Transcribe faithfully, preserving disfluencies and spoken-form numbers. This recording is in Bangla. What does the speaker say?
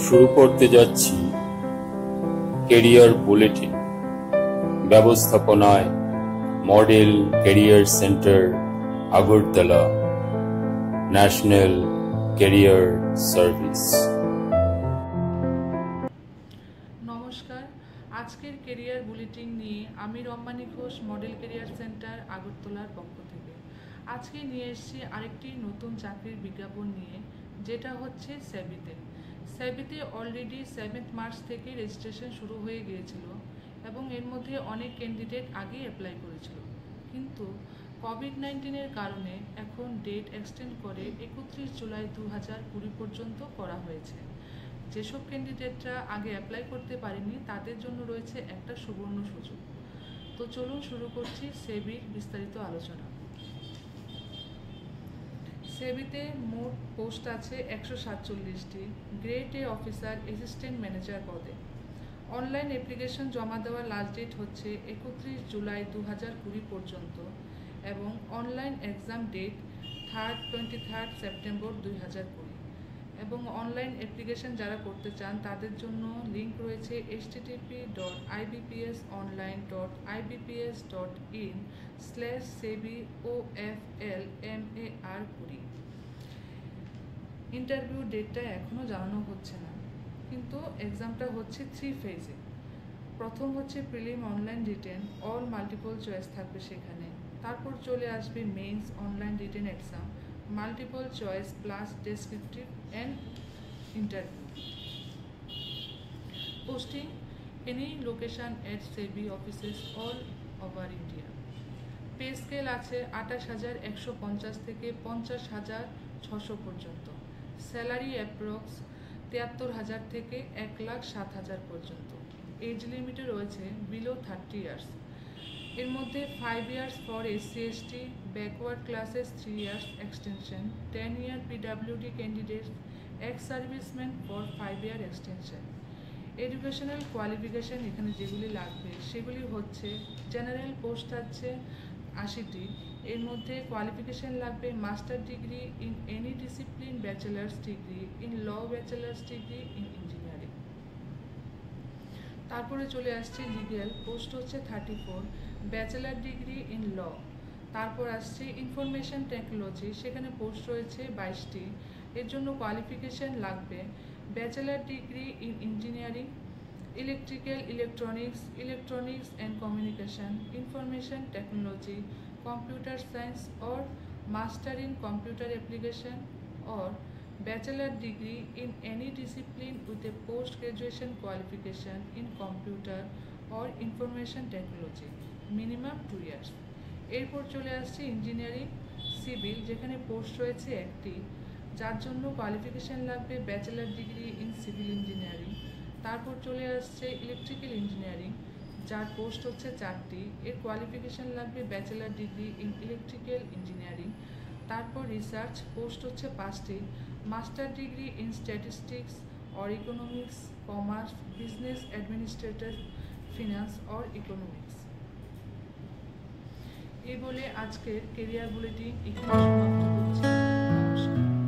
শুরু করতে যাচ্ছি কেরিয়ার বুলেটিন। ব্যবস্থাপনায় model career centre Agartala, national career service. নমস্কার, আজকের কেরিয়ার বুলেটিন নিয়ে আমি Rammani Ghosh, model career centre আগরতলার পক্ষ থেকে আজকে নিয়ে এসেছি আরেকটি নতুন চাকরির বিজ্ঞাপন নিয়ে, যেটা হচ্ছে সেবিতে। সেবিতে অলরেডি সেভেন্থ মার্চ থেকে রেজিস্ট্রেশন শুরু হয়ে গিয়েছিল এবং এর মধ্যে অনেক ক্যান্ডিডেট আগেই অ্যাপ্লাই করেছিল, কিন্তু কোভিড নাইন্টিনের কারণে এখন ডেট এক্সটেন্ড করে একত্রিশ জুলাই দু হাজার কুড়ি পর্যন্ত করা হয়েছে। যেসব ক্যান্ডিডেটরা আগে অ্যাপ্লাই করতে পারেনি তাদের জন্য রয়েছে একটা সুবর্ণ সুযোগ। তো চলুন শুরু করছি সেবির বিস্তারিত আলোচনা। সেবিতে মোট পোস্ট আছে একশো সাতচল্লিশটি, grade A officer assistant manager পদে। অনলাইন অ্যাপ্লিকেশন জমা দেওয়ার লাস্ট ডেট হচ্ছে একত্রিশ জুলাই দু হাজার কুড়ি পর্যন্ত এবং online exam date third twenty third September দুই হাজার কুড়ি। এবং অনলাইন অ্যাপ্লিকেশন যারা করতে চান তাদের জন্য লিঙ্ক রয়েছে H T T P dot I B P S online dot I B P S dot in slash SEBI O F L M A R কুড়ি। ইন্টারভিউ ডেটটা এখনও জানানো হচ্ছে না, কিন্তু এক্সামটা হচ্ছে থ্রি ফেজে। প্রথম হচ্ছে prelim online written, all multiple choice থাকবে সেখানে। তারপর চলে আসবে mains online written exam, multiple choice plus descriptive and interview. Posting any location at SEBI offices all over India. Pay scale আছে আঠাশ হাজার একশো পঞ্চাশ থেকে পঞ্চাশ হাজার ছশো পর্যন্ত। স্যালারি অ্যাপ্রক্স তিয়াত্তর হাজার থেকে এক লাখ সাত হাজার পর্যন্ত। এজ লিমিটে রয়েছে বিলো থার্টি ইয়ার্স। এর মধ্যে five years for SC ST, backward classes three years extension, ten year PWD candidate, ex serviceman for five year extension. Educational qualification এখানে যেগুলি লাগবে সেগুলি হচ্ছে জেনারেল পোস্ট আছে আশিটি, এর মধ্যে কোয়ালিফিকেশান লাগবে master degree in any discipline, bachelor's degree in law, bachelor's degree in engineering. তারপরে চলে আসছে লিগ্যাল পোস্ট হচ্ছে thirty four, bachelor degree in law. তারপর আসছে ইনফরমেশন টেকনোলজি, সেখানে পোস্ট রয়েছে বাইশটি, এর জন্য কোয়ালিফিকেশান লাগবে bachelor degree in engineering, electrical, electronics, electronics and communication, information technology, computer science or master in computer application or bachelor degree in any discipline with a post graduation qualification in computer or information technology minimum two years। এরপর চলে আসছে ইঞ্জিনিয়ারিং সিভিল, যেখানে পোস্ট রয়েছে একটি, যার জন্য কোয়ালিফিকেশান লাগবে bachelor degree in civil engineering. তারপর চলে আসছে ইলেকট্রিক্যাল ইঞ্জিনিয়ারিং, যার পোস্ট হচ্ছে চারটি, এর কোয়ালিফিকেশান লাগবে bachelor degree in electrical engineering. তারপর রিসার্চ পোস্ট হচ্ছে পাঁচটি, master degree in statistics or economics, commerce, business administrator, finance or economics. এই বলে আজকের কেরিয়ার বুলেটিন এখানে সমাপ্ত করছি। নমস্কার।